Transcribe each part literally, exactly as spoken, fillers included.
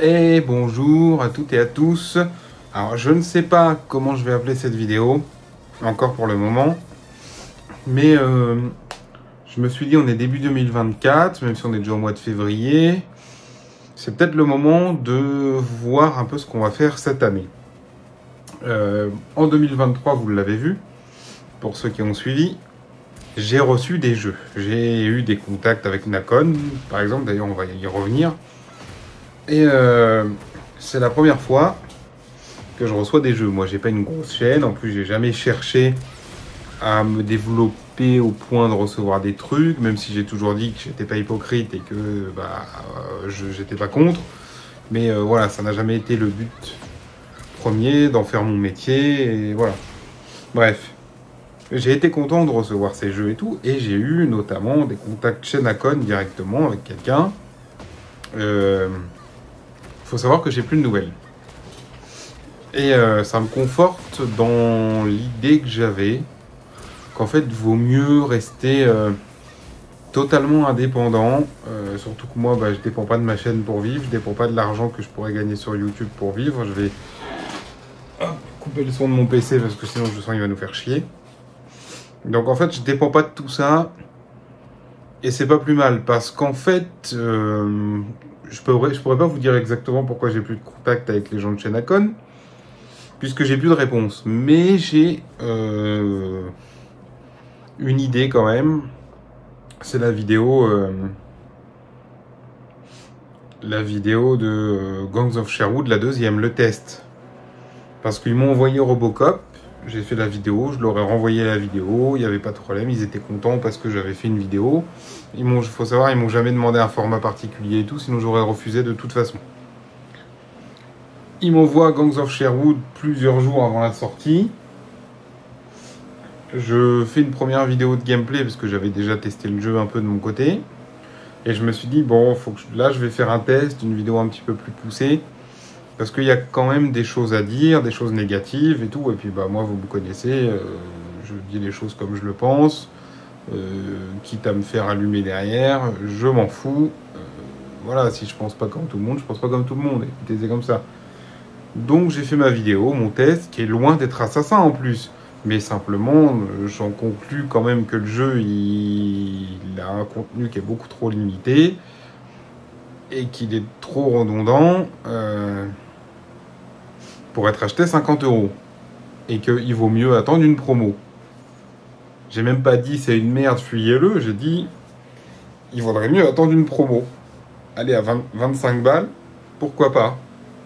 Et bonjour à toutes et à tous. Alors je ne sais pas comment je vais appeler cette vidéo, encore pour le moment, mais euh, je me suis dit on est début deux mille vingt-quatre, même si on est déjà au mois de février, c'est peut-être le moment de voir un peu ce qu'on va faire cette année. Euh, en deux mille vingt-trois, vous l'avez vu, pour ceux qui ont suivi, j'ai reçu des jeux. J'ai eu des contacts avec Nacon, par exemple, d'ailleurs on va y revenir. Et euh, c'est la première fois que je reçois des jeux. Moi, j'ai pas une grosse chaîne. En plus, j'ai jamais cherché à me développer au point de recevoir des trucs, même si j'ai toujours dit que j'étais pas hypocrite et que bah, euh, je j'étais pas contre. Mais euh, voilà, ça n'a jamais été le but premier d'en faire mon métier. Et voilà. Bref. J'ai été content de recevoir ces jeux et tout. Et j'ai eu notamment des contacts chez Nacon directement avec quelqu'un. Euh... Il faut savoir que j'ai plus de nouvelles. Et euh, ça me conforte dans l'idée que j'avais qu'en fait, il vaut mieux rester euh, totalement indépendant. Euh, surtout que moi, bah, je ne dépends pas de ma chaîne pour vivre. Je ne dépends pas de l'argent que je pourrais gagner sur YouTube pour vivre. Je vais hop, couper le son de mon P C parce que sinon, je sens qu'il va nous faire chier. Donc en fait, je ne dépends pas de tout ça. Et c'est pas plus mal parce qu'en fait... Euh, Je pourrais, je pourrais pas vous dire exactement pourquoi j'ai plus de contact avec les gens de chez Nacon, puisque j'ai plus de réponse. Mais j'ai euh, une idée quand même. C'est la vidéo, euh, la vidéo de euh, Gangs of Sherwood, la deuxième, le test. Parce qu'ils m'ont envoyé Robocop, j'ai fait la vidéo, je leur ai renvoyé la vidéo, il n'y avait pas de problème, ils étaient contents parce que j'avais fait une vidéo. Il m'ont, faut savoir, ils m'ont jamais demandé un format particulier et tout, sinon j'aurais refusé de toute façon. Ils m'envoient Gangs of Sherwood plusieurs jours avant la sortie. Je fais une première vidéo de gameplay parce que j'avais déjà testé le jeu un peu de mon côté. Et je me suis dit, bon, faut que je, là je vais faire un test, une vidéo un petit peu plus poussée. Parce qu'il y a quand même des choses à dire, des choses négatives et tout. Et puis bah moi, vous me connaissez, euh, je dis les choses comme je le pense. Euh, quitte à me faire allumer derrière, je m'en fous. Euh, voilà, si je pense pas comme tout le monde, je pense pas comme tout le monde. Écoutez, c'est comme ça. Donc j'ai fait ma vidéo, mon test, qui est loin d'être assassin en plus. Mais simplement, j'en conclus quand même que le jeu, il, il a un contenu qui est beaucoup trop limité. Et qu'il est trop redondant euh, pour être acheté cinquante euros. Et qu'il vaut mieux attendre une promo. J'ai même pas dit c'est une merde, fuyez-le. J'ai dit il vaudrait mieux attendre une promo. Allez, à vingt, vingt-cinq balles, pourquoi pas.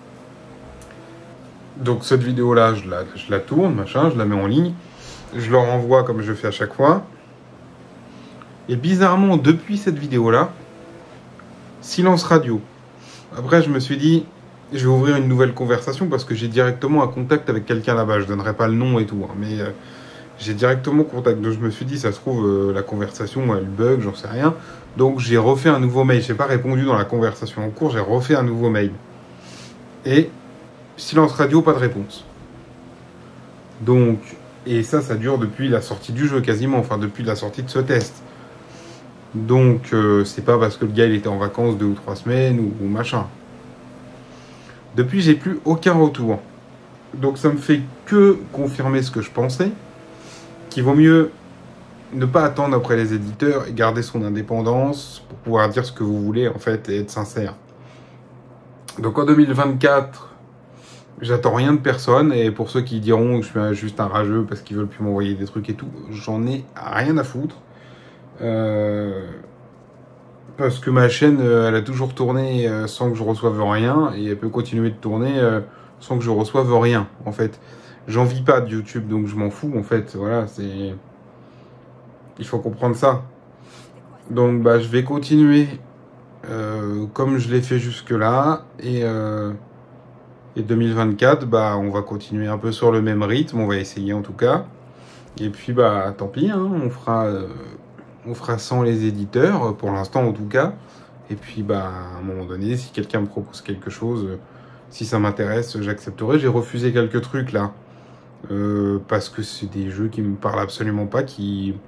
Donc cette vidéo-là, je la, je la tourne, machin, je la mets en ligne. Je leur envoie comme je fais à chaque fois. Et bizarrement, depuis cette vidéo-là, silence radio. Après, je me suis dit, je vais ouvrir une nouvelle conversation parce que j'ai directement un contact avec quelqu'un là-bas. Je donnerai pas le nom et tout, hein, mais euh, j'ai directement contact. Donc je me suis dit, ça se trouve, euh, la conversation, elle bug, j'en sais rien. Donc j'ai refait un nouveau mail. Je n'ai pas répondu dans la conversation en cours, j'ai refait un nouveau mail. Et silence radio, pas de réponse. Donc, et ça, ça dure depuis la sortie du jeu quasiment, enfin depuis la sortie de ce test. Donc, euh, c'est pas parce que le gars il était en vacances deux ou trois semaines ou, ou machin. Depuis, j'ai plus aucun retour. Donc, ça me fait que confirmer ce que je pensais, qu'il vaut mieux ne pas attendre après les éditeurs et garder son indépendance pour pouvoir dire ce que vous voulez en fait et être sincère. Donc, en deux mille vingt-quatre, j'attends rien de personne et pour ceux qui diront que je suis juste un rageux parce qu'ils veulent plus m'envoyer des trucs et tout, j'en ai rien à foutre. Euh, parce que ma chaîne, elle a toujours tourné sans que je reçoive rien et elle peut continuer de tourner sans que je reçoive rien. En fait, j'en vis pas de YouTube, donc je m'en fous. En fait, voilà, c'est, il faut comprendre ça. Donc, bah, je vais continuer euh, comme je l'ai fait jusque là et euh, et deux mille vingt-quatre, bah, on va continuer un peu sur le même rythme. On va essayer en tout cas. Et puis, bah, tant pis, hein, on fera. Euh, On fera sans les éditeurs, pour l'instant en tout cas. Et puis, bah, à un moment donné, si quelqu'un me propose quelque chose, si ça m'intéresse, j'accepterai. J'ai refusé quelques trucs là. Euh, parce que c'est des jeux qui me parlent absolument pas, qui...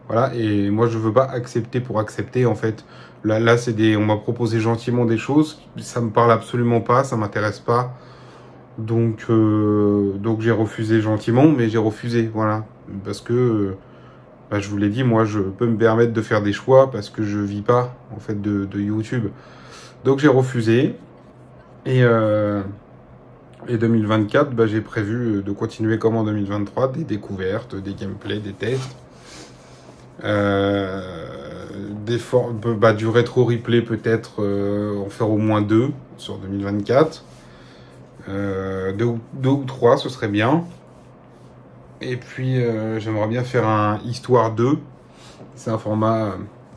Voilà, et moi je veux pas accepter pour accepter en fait. Là, là c'est des, on m'a proposé gentiment des choses, ça me parle absolument pas, ça m'intéresse pas. Donc, euh, donc j'ai refusé gentiment, mais j'ai refusé, voilà. Parce que, euh, bah, je vous l'ai dit, moi je peux me permettre de faire des choix parce que je vis pas en fait de, de YouTube. Donc j'ai refusé. Et, euh, et deux mille vingt-quatre, bah, j'ai prévu de continuer comme en deux mille vingt-trois, des découvertes, des gameplays, des tests. Euh, des for bah, du rétro replay peut-être, euh, en faire au moins deux sur deux mille vingt-quatre. Euh, deux, ou, deux ou trois, ce serait bien. Et puis euh, j'aimerais bien faire un Histoire deux. C'est un format euh,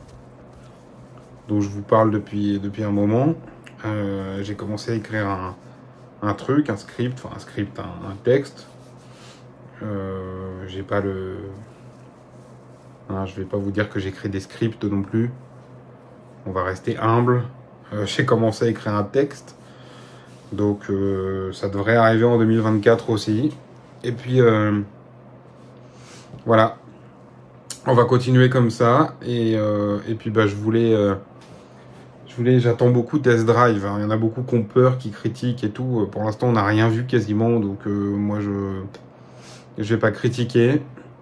dont je vous parle depuis, depuis un moment. Euh, j'ai commencé à écrire un, un truc, un script, enfin un script, un, un texte. Euh, j'ai pas le... Hein, je vais pas vous dire que j'écris des scripts non plus. On va rester humble. Euh, j'ai commencé à écrire un texte. Donc euh, ça devrait arriver en deux mille vingt-quatre aussi. Et puis euh, voilà. On va continuer comme ça. Et, euh, et puis bah, je voulais... Euh, je voulais, j'attends beaucoup Test Drive. Hein. Il y en a beaucoup qui ont peur, qui critiquent et tout. Pour l'instant, on n'a rien vu quasiment. Donc euh, moi, je je vais pas critiquer.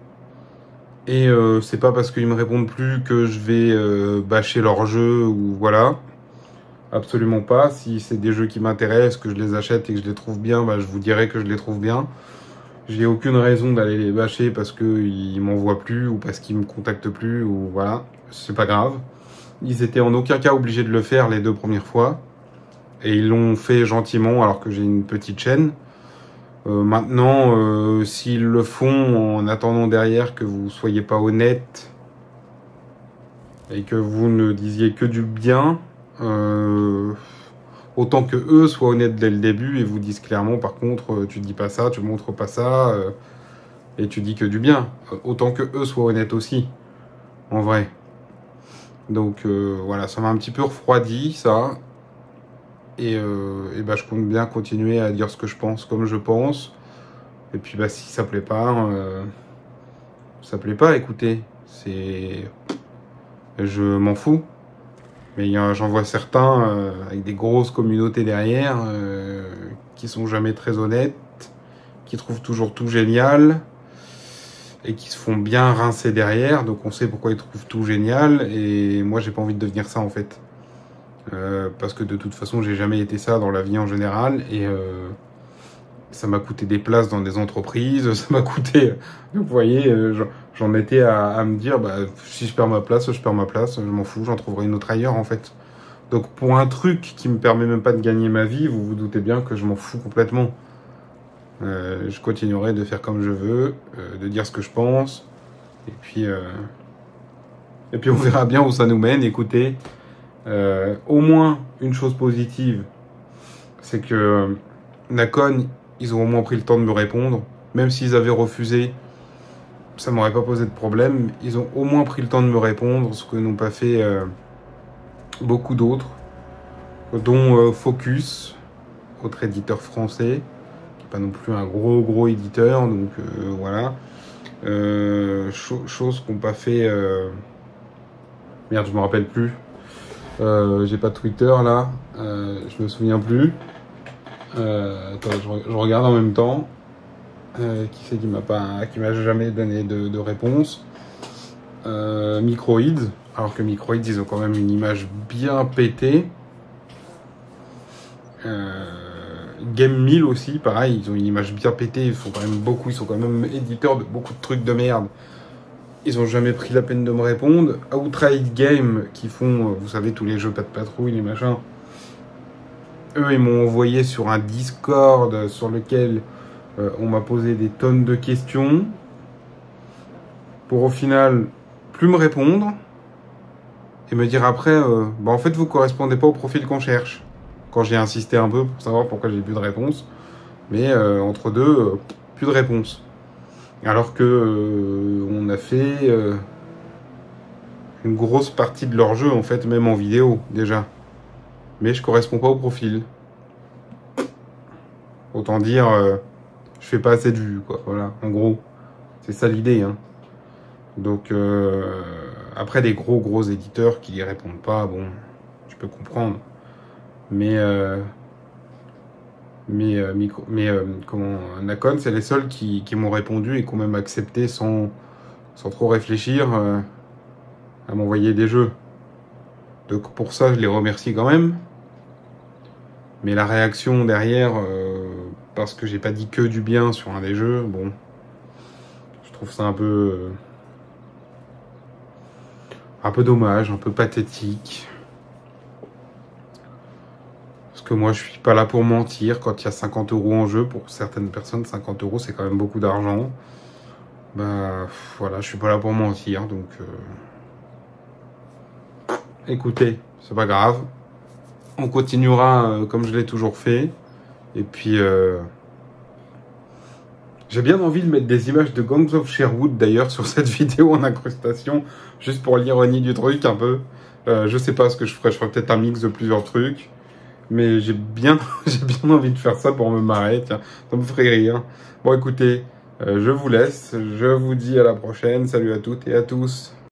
Et euh, c'est pas parce qu'ils me répondent plus que je vais euh, bâcher leur jeu ou voilà. Absolument pas. Si c'est des jeux qui m'intéressent, que je les achète et que je les trouve bien, bah, je vous dirai que je les trouve bien. J'ai aucune raison d'aller les bâcher parce qu'ils m'envoient plus ou parce qu'ils me contactent plus ou voilà. C'est pas grave. Ils étaient en aucun cas obligés de le faire les deux premières fois. Et ils l'ont fait gentiment alors que j'ai une petite chaîne. Euh, maintenant, euh, s'ils le font en attendant derrière que vous soyez pas honnête et que vous ne disiez que du bien, euh, autant que eux soient honnêtes dès le début et vous disent clairement, par contre, tu dis pas ça, tu montres pas ça, euh, et tu dis que du bien. Autant que eux soient honnêtes aussi, en vrai. Donc euh, voilà, ça m'a un petit peu refroidi, ça. Et, euh, et bah, je compte bien continuer à dire ce que je pense comme je pense. Et puis bah, si ça plaît pas, euh, ça plaît pas, écoutez. C'est... Je m'en fous. Mais j'en vois certains euh, avec des grosses communautés derrière euh, qui sont jamais très honnêtes, qui trouvent toujours tout génial et qui se font bien rincer derrière. Donc on sait pourquoi ils trouvent tout génial. Et moi, j'ai pas envie de devenir ça en fait. Euh, parce que de toute façon j'ai jamais été ça dans la vie en général et euh, ça m'a coûté des places dans des entreprises, ça m'a coûté, vous voyez, euh, j'en étais à, à me dire bah, si je perds ma place, je perds ma place, je m'en fous, j'en trouverai une autre ailleurs en fait. Donc pour un truc qui me permet même pas de gagner ma vie, vous vous doutez bien que je m'en fous complètement. Euh, je continuerai de faire comme je veux, euh, de dire ce que je pense et puis, euh, et puis on verra bien où ça nous mène. Écoutez, Euh, au moins une chose positive, c'est que euh, Nacon, ils ont au moins pris le temps de me répondre. Même s'ils avaient refusé, ça m'aurait pas posé de problème. Ils ont au moins pris le temps de me répondre, ce que n'ont pas fait euh, beaucoup d'autres, dont euh, Focus, autre éditeur français, qui n'est pas non plus un gros gros éditeur, donc euh, voilà. Euh, cho chose qu'ont pas fait... Euh... Merde, je me rappelle plus. Euh, j'ai pas de Twitter là, euh, je me souviens plus. Euh, attends, je, je regarde en même temps. Euh, qui c'est qui m'a pas, qui m'a jamais donné de, de réponse. Euh, Microids, alors que Microids ils ont quand même une image bien pétée. Euh, Game mille aussi, pareil, ils ont une image bien pétée. Ils font quand même beaucoup, ils sont quand même éditeurs de beaucoup de trucs de merde. Ils ont jamais pris la peine de me répondre. Outright Game, qui font, vous savez, tous les jeux pas de patrouille, les machins. Eux, ils m'ont envoyé sur un Discord sur lequel euh, on m'a posé des tonnes de questions. Pour au final, plus me répondre. Et me dire après, euh, bah en fait, vous correspondez pas au profil qu'on cherche. Quand j'ai insisté un peu pour savoir pourquoi j'ai plus de réponse. Mais euh, entre deux, euh, plus de réponse. Alors que euh, on a fait euh, une grosse partie de leur jeu, en fait, même en vidéo, déjà. Mais je corresponds pas au profil. Autant dire, euh, je fais pas assez de vues, quoi. Voilà, en gros. C'est ça l'idée, hein. Donc, euh, après, des gros, gros éditeurs qui y répondent pas, bon, je peux comprendre. Mais, euh, mais, euh, micro, mais euh, comment, Nacon, c'est les seuls qui, qui m'ont répondu et qui ont même accepté sans, sans trop réfléchir euh, à m'envoyer des jeux. Donc, pour ça, je les remercie quand même. Mais la réaction derrière, euh, parce que j'ai pas dit que du bien sur un des jeux, bon, je trouve ça un peu, euh, un peu dommage, un peu pathétique. Parce que moi, je suis pas là pour mentir. Quand il y a cinquante euros en jeu, pour certaines personnes, cinquante euros, c'est quand même beaucoup d'argent. Bah, voilà, je suis pas là pour mentir, donc... Euh... Écoutez, c'est pas grave. On continuera euh, comme je l'ai toujours fait. Et puis... Euh... J'ai bien envie de mettre des images de Gangs of Sherwood, d'ailleurs, sur cette vidéo en incrustation, juste pour l'ironie du truc, un peu. Euh, je sais pas ce que je ferais. Je ferais peut-être un mix de plusieurs trucs. Mais j'ai bien, j'ai bien envie de faire ça pour me marrer, tiens, ça me ferait rire. Bon, écoutez, euh, je vous laisse, je vous dis à la prochaine, salut à toutes et à tous.